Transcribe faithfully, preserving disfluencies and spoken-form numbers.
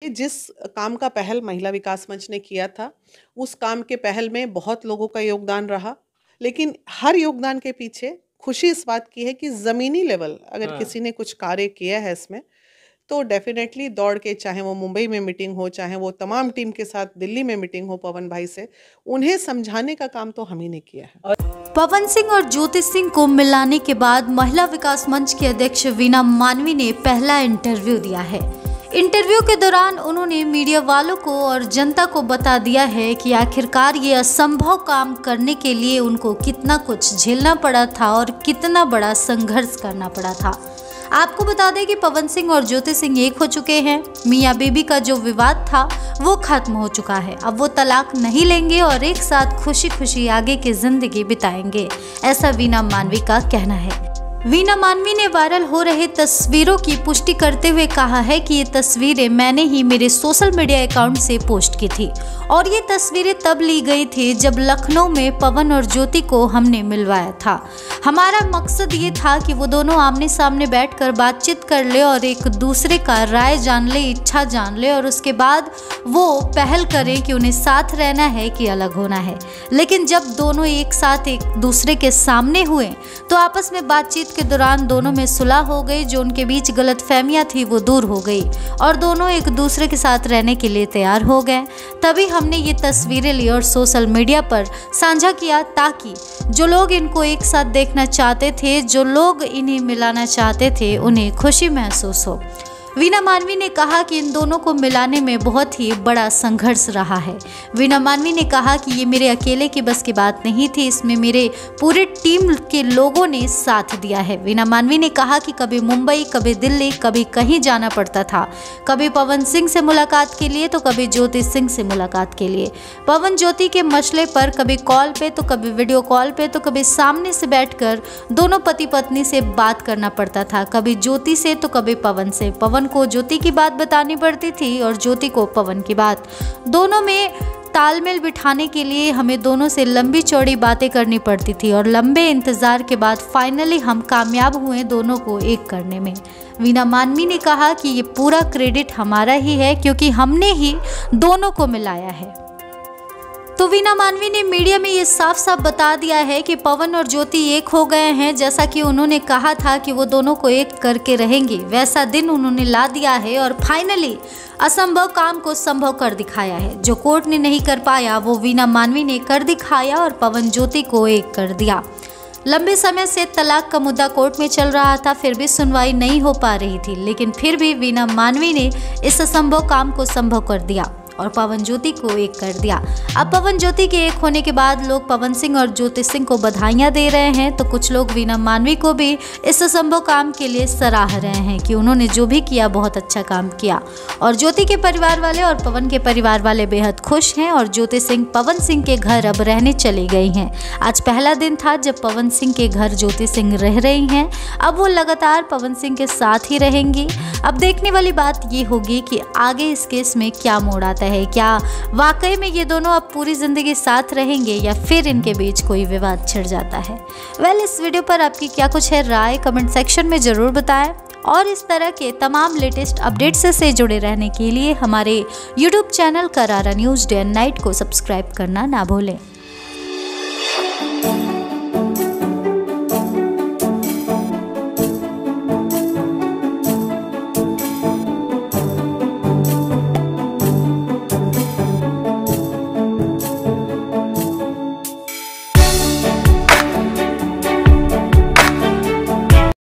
जिस काम का पहल महिला विकास मंच ने किया था, उस काम के पहल में बहुत लोगों का योगदान रहा, लेकिन हर योगदान के पीछे खुशी इस बात की है कि ज़मीनी लेवल अगर हाँ। किसी ने कुछ कार्य किया है इसमें, तो डेफिनेटली दौड़ के, चाहे वो मुंबई में मीटिंग हो, चाहे वो तमाम टीम के साथ दिल्ली में मीटिंग हो पवन भाई से, उन्हें समझाने का काम तो हम ही ने किया है। पवन सिंह और ज्योति सिंह को मिलाने के बाद महिला विकास मंच के अध्यक्ष वीना मानवी ने पहला इंटरव्यू दिया है। इंटरव्यू के दौरान उन्होंने मीडिया वालों को और जनता को बता दिया है कि आखिरकार ये असंभव काम करने के लिए उनको कितना कुछ झेलना पड़ा था और कितना बड़ा संघर्ष करना पड़ा था। आपको बता दें कि पवन सिंह और ज्योति सिंह एक हो चुके हैं। मियां बीबी का जो विवाद था वो खत्म हो चुका है। अब वो तलाक नहीं लेंगे और एक साथ खुशी खुशी आगे की जिंदगी बिताएंगे, ऐसा वीना मानवी का कहना है। वीना मानवी ने वायरल हो रहे तस्वीरों की पुष्टि करते हुए कहा है कि ये तस्वीरें मैंने ही मेरे सोशल मीडिया अकाउंट से पोस्ट की थी और ये तस्वीरें तब ली गई थी जब लखनऊ में पवन और ज्योति को हमने मिलवाया था। हमारा मकसद ये था कि वो दोनों आमने सामने बैठकर बातचीत कर ले और एक दूसरे का राय जान ले, इच्छा जान ले और उसके बाद वो पहल करें कि उन्हें साथ रहना है कि अलग होना है। लेकिन जब दोनों एक साथ एक दूसरे के सामने हुए तो आपस में बातचीत के दौरान दोनों में सुलह हो गई, जो उनके बीच गलतफहमियां थी वो दूर हो गई और दोनों एक दूसरे के साथ रहने के लिए तैयार हो गए। तभी हमने ये तस्वीरें ली और सोशल मीडिया पर साझा किया ताकि जो लोग इनको एक साथ देखना चाहते थे, जो लोग इन्हें मिलाना चाहते थे, उन्हें खुशी महसूस हो। वीना मानवी ने कहा कि इन दोनों को मिलाने में बहुत ही बड़ा संघर्ष रहा है। वीना मानवी ने कहा कि ये मेरे अकेले की बस की बात नहीं थी, इसमें मेरे पूरे टीम के लोगों ने साथ दिया है। वीना मानवी ने कहा कि कभी मुंबई, कभी दिल्ली, कभी कहीं जाना पड़ता था, कभी पवन सिंह से मुलाकात के लिए तो कभी ज्योति सिंह से मुलाकात के लिए। पवन ज्योति के मसले पर कभी कॉल पे तो कभी वीडियो कॉल पे तो कभी सामने से बैठकर दोनों पति पत्नी से बात करना पड़ता था, कभी ज्योति से तो कभी पवन से। पवन को ज्योति की बात बतानी पड़ती थी और ज्योति को पवन की बात। दोनों में तालमेल बिठाने के लिए हमें दोनों से लंबी चौड़ी बातें करनी पड़ती थी और लंबे इंतजार के बाद फाइनली हम कामयाब हुए दोनों को एक करने में। वीना मानवी ने कहा कि ये पूरा क्रेडिट हमारा ही है क्योंकि हमने ही दोनों को मिलाया है। तो वीना मानवी ने मीडिया में ये साफ साफ बता दिया है कि पवन और ज्योति एक हो गए हैं। जैसा कि उन्होंने कहा था कि वो दोनों को एक करके रहेंगे, वैसा दिन उन्होंने ला दिया है और फाइनली असंभव काम को संभव कर दिखाया है। जो कोर्ट ने नहीं कर पाया वो वीना मानवी ने कर दिखाया और पवन ज्योति को एक कर दिया। लंबे समय से तलाक का मुद्दा कोर्ट में चल रहा था, फिर भी सुनवाई नहीं हो पा रही थी, लेकिन फिर भी वीना मानवी ने इस असंभव काम को संभव कर दिया और पवन ज्योति को एक कर दिया। अब पवन ज्योति के एक होने के बाद लोग पवन सिंह और ज्योति सिंह को बधाइयां दे रहे हैं, तो कुछ लोग वीना मानवी को भी इस असंभव काम के लिए सराह रहे हैं कि उन्होंने जो भी किया बहुत अच्छा काम किया। और ज्योति के परिवार वाले और पवन के परिवार वाले बेहद खुश हैं और ज्योति सिंह पवन सिंह के घर अब रहने चली गई हैं। आज पहला दिन था जब पवन सिंह के घर ज्योति सिंह रह रही हैं। अब वो लगातार पवन सिंह के साथ ही रहेंगी। अब देखने वाली बात ये होगी कि आगे इस केस में क्या मोड़ आता है। क्या वाकई में ये दोनों अब पूरी जिंदगी साथ रहेंगे या फिर इनके बीच कोई विवाद छिड़ जाता है। वेल, इस वीडियो पर आपकी क्या कुछ है राय, कमेंट सेक्शन में जरूर बताएं और इस तरह के तमाम लेटेस्ट अपडेट्स से जुड़े रहने के लिए हमारे YouTube channel Karara news day and night को सब्सक्राइब करना ना भूलें।